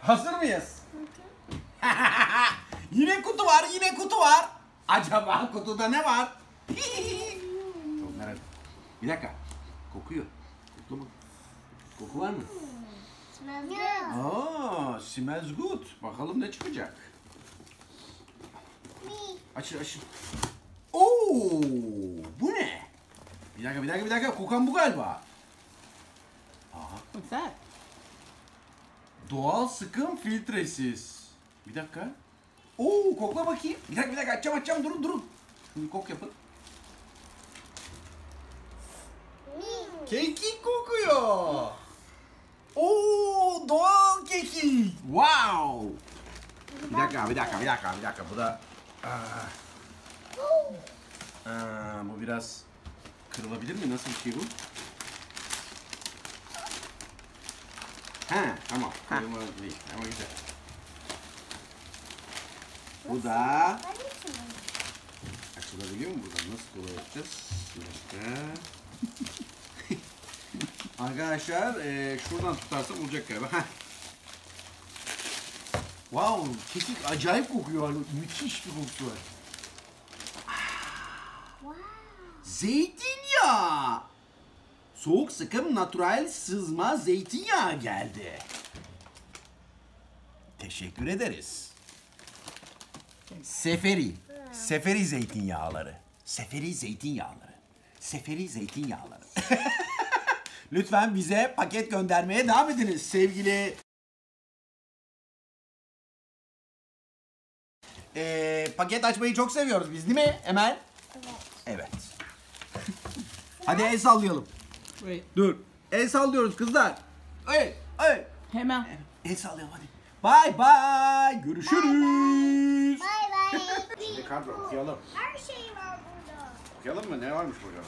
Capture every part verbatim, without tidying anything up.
Hazır mıyız? Yine kutu var, yine kutu var. Acaba kutuda ne var? Çok merak. Bir dakika. Kokuyor. Koklu mu? Koku var mı? Smells good. Aa, smells good. Bakalım ne çıkacak. Açın, açın. Oo, bu ne? Bir dakika, bir dakika, bir dakika. Kokan bu galiba. Aha. What's that? Doğal sıkım filtresiz. Bir dakika. Oo, kokla bakayım. Bir dakika, bir dakika. Açacağım, açacağım. Durun, durun. Şunu kok yapın. Kekik kokuyor. Oo, doğal kekik. Wow. Bir dakika, bir dakika, bir dakika, bir dakika. Bu da... Aa. Aa, bu biraz kırılabilir mi? Nasıl bir şey bu? He, tamam. Kırılma değil. Ama güzel. Bu da... Açılabiliyor mu buradan? Nasıl kolay yapacağız? Bir dakika. Arkadaşlar, e, şuradan tutarsam olacak galiba. Heh. Wow, kekik acayip kokuyor. Müthiş bir kokusu var. Wow. Zeytinyağı. Soğuk sıkım natural sızma zeytinyağı geldi. Teşekkür ederiz. Seferi. Seferi zeytinyağları. Seferi zeytinyağları. Seferi zeytinyağları. Lütfen bize paket göndermeye devam ediniz sevgili... Ee, paket açmayı çok seviyoruz biz, değil mi Emel? Evet. Evet. Hadi el sallayalım. Wait. Dur. El sallıyoruz kızlar. Hey, hey. Hemen. El sallayalım hadi. Bye bye. Görüşürüz. Bye bye. Şimdi kadro okuyalım. Her şey var burada. Okuyalım mı? Ne varmış burada?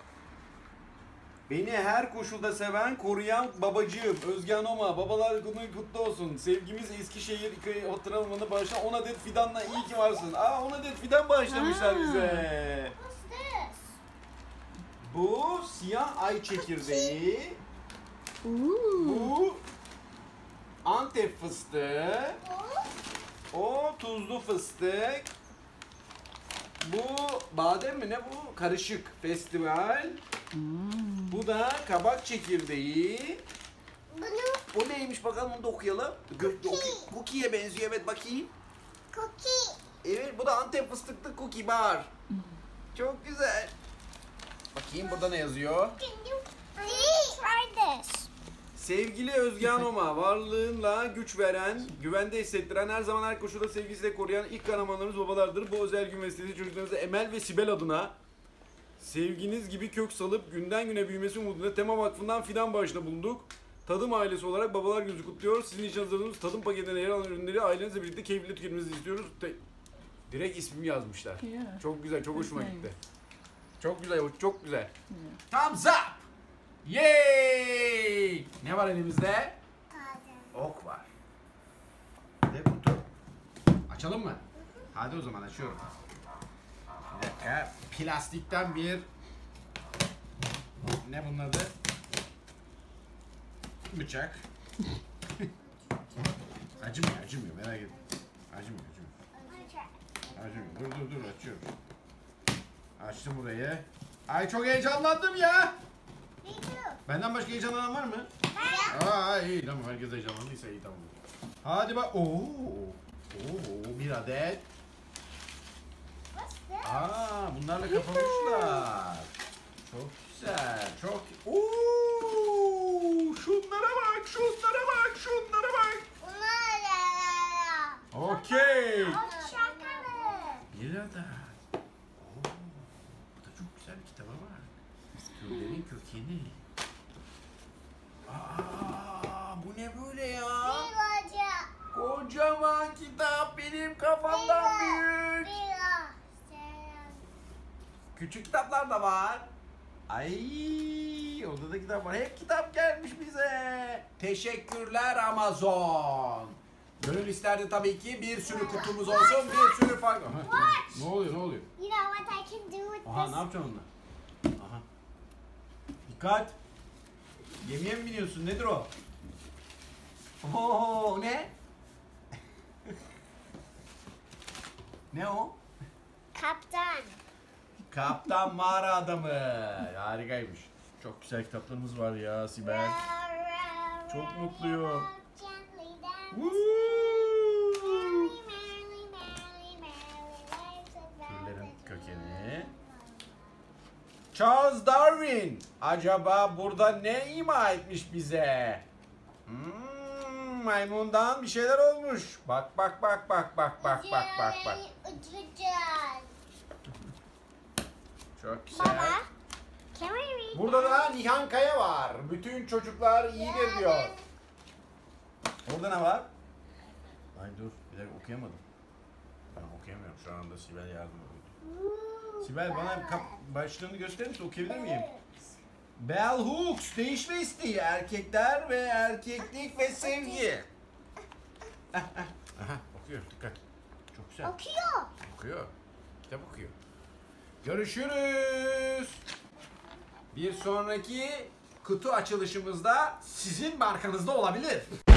Beni her koşulda seven, koruyan babacığım. Özgen Oma. Babalar günü kutlu olsun. Sevgimiz Eskişehir hatırlamanı bağışla. on adet fidanla iyi ki varsın. Aa, on adet fidan bağışlamışlar Ha. bize. What's this? Bu siyah ay çekirdeği. Ooh. Bu Antep fıstığı. Oh. O tuzlu fıstık. Bu badem mi ne bu? Karışık festival. Mm. Bu da kabak çekirdeği. Bunu O neymiş bakalım, onu da okuyalım. Gö- Cookie. oku- Cookie'ye benziyor, evet bakayım. cookie. Evet, bu da Antep fıstıklı cookie bar. Çok güzel. Bakayım burada ne yazıyor? Can you please try this? Sevgili Özgen Oma, varlığınla güç veren, güvende hissettiren, her zaman her koşulda sevgisiyle koruyan ilk kahramanlarımız babalardır. Bu özel gün vesilesiyle çocuklarınıza Emel ve Sibel adına sevginiz gibi kök salıp günden güne büyümesi umuduyla Tema Vakfı'ndan fidan bağışında bulunduk. Tadım ailesi olarak Babalar Günü'nüzü kutluyor. Sizin için hazırladığımız tadım paketine yer alan ürünleri ailenizle birlikte keyifle tüketmenizi istiyoruz. Te- Direkt ismimi yazmışlar. Yeah. Çok güzel, çok hoşuma Nice. gitti. Çok güzel, çok güzel. Yeah. Thumbs up! Yay! Ne var elimizde? Ok var. Ne kutu? Açalım mı? Hadi o zaman açıyorum. Bir dakika. Plastikten bir... Ne bunun adı? Bıçak. Acımıyor, acımıyor. Merak etme. Acımıyor, acımıyor. Acımıyor. Dur, dur, dur. Açıyorum. Açtım burayı. Ay çok heyecanlandım ya. Me too. Benden başka heyecanlanan var mı? Yeah. Aa iyi, tamam, herkes heyecanlandıysa iyi, tamam. Hadi bak. Oo. Oo, bir adet. What's this? Aa, bunlarla kapamışlar. Çok güzel. Çok. Oo! Şunlara bak, şunlara bak, şunlara bak. Bunlar la la la. Okey. Oh, chocolate. Bir adet. Oo. Bu da çok güzel bir kitaba var. Türlerin kökeni. Aa, bu ne böyle ya? Biloca. Kocaman kitap, benim kafamdan büyük. Bilo. Küçük kitaplar da var. Ay, orada da kitap var. Hep kitap gelmiş bize. Teşekkürler Amazon. Gönül isterdi tabii ki bir sürü kutumuz olsun, bir sürü farklı. Aha, tamam. Ne oluyor, ne oluyor? You know what I can do with Aha, this? ne yapacaksın onunla? Aha. Dikkat. Gemiye mi biniyorsun? Nedir o? Oo, ne? Ne o? Kaptan. Kaptan Mağara Adamı. Harikaymış. Çok güzel kitaplarımız var ya Sibel. Çok mutluyum. Woo! Türlerin kökeni. Charles Darwin. Acaba burada ne ima etmiş bize? Hmm, maymundan bir şeyler olmuş. Bak bak bak bak bak bak bak bak bak. Çok güzel. Baba. Can we read? Burada da Nihan Kaya var. Bütün çocuklar iyidir diyor. Orada ne var? Ay dur bir dakika okuyamadım. Ben okuyamıyorum şu anda Sibel yardım ediyor. Sibel bana kap başlığını gösterir misin? Okuyabilir miyim? Bell Hooks değişme isteği erkekler ve erkeklik ve sevgi. Aha okuyor dikkat. Çok güzel. Okuyor. Okuyor. Kitap okuyor. Görüşürüz. Bir sonraki kutu açılışımızda sizin markanızda olabilir.